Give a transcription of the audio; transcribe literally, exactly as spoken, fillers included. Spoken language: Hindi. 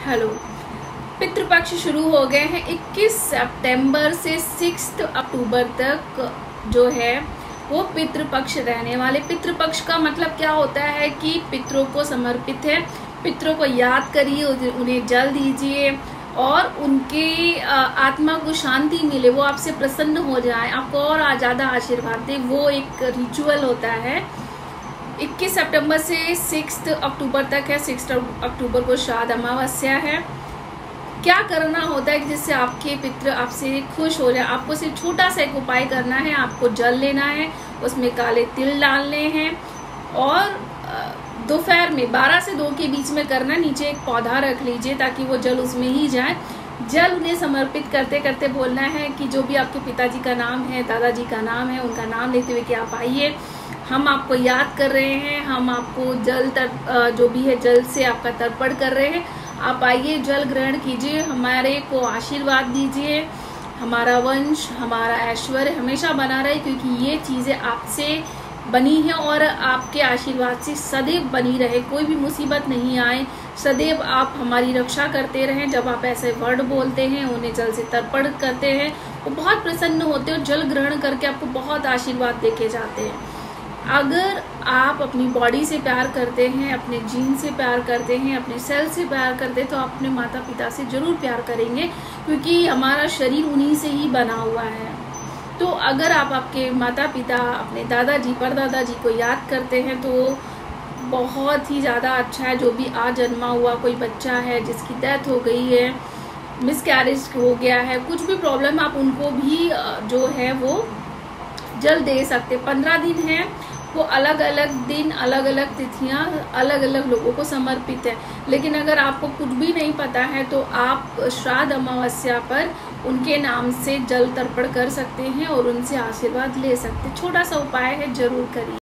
हेलो। पितृपक्ष शुरू हो गए हैं। इक्कीस सितंबर से छह अक्टूबर तक जो है वो पितृपक्ष रहने वाले। पितृपक्ष का मतलब क्या होता है कि पितरों को समर्पित है, पितरों को याद करिए, उन्हें जल दीजिए और उनके आत्मा को शांति मिले, वो आपसे प्रसन्न हो जाए, आपको और ज़्यादा आशीर्वाद दे। वो एक रिचुअल होता है। इक्कीस सितंबर से छह अक्टूबर तक है। छह अक्टूबर को श्राद्ध अमावस्या है। क्या करना होता है जिससे आपके पितृ आपसे खुश हो जाए? आपको सिर्फ छोटा सा एक उपाय करना है। आपको जल लेना है, उसमें काले तिल डालने हैं और दोपहर में बारह से दो के बीच में करना। नीचे एक पौधा रख लीजिए ताकि वो जल उसमें ही जाए। जल उन्हें समर्पित करते करते बोलना है कि जो भी आपके पिताजी का नाम है, दादाजी का नाम है, उनका नाम लेते हुए कि आप आइए, हम आपको याद कर रहे हैं, हम आपको जल तर जो भी है जल से आपका तर्पण कर रहे हैं, आप आइए, जल ग्रहण कीजिए, हमारे को आशीर्वाद दीजिए, हमारा वंश, हमारा ऐश्वर्य हमेशा बना रहे, क्योंकि ये चीज़ें आपसे बनी है और आपके आशीर्वाद से सदैव बनी रहे, कोई भी मुसीबत नहीं आए, सदैव आप हमारी रक्षा करते रहें। जब आप ऐसे वर्ड बोलते हैं, उन्हें जल से तर्पण करते हैं, वो बहुत प्रसन्न होते हैं और जल ग्रहण करके आपको बहुत आशीर्वाद देके जाते हैं। अगर आप अपनी बॉडी से प्यार करते हैं, अपने जीन से प्यार करते हैं, अपने सेल से प्यार करते हैं, तो आप अपने माता पिता से जरूर प्यार करेंगे, क्योंकि हमारा शरीर उन्हीं से ही बना हुआ है। तो अगर आप आपके माता पिता, अपने दादाजी परदादाजी को याद करते हैं तो बहुत ही ज़्यादा अच्छा है। जो भी आज जन्मा हुआ कोई बच्चा है जिसकी डेथ हो गई है, मिसकैरेज हो गया है, कुछ भी प्रॉब्लम, आप उनको भी जो है वो जल दे सकते। पंद्रह दिन है वो, अलग अलग दिन, अलग अलग तिथियां, अलग अलग लोगों को समर्पित है। लेकिन अगर आपको कुछ भी नहीं पता है तो आप श्राद्ध अमावस्या पर उनके नाम से जल तर्पण कर सकते हैं और उनसे आशीर्वाद ले सकते हैं। छोटा सा उपाय है, जरूर करिए।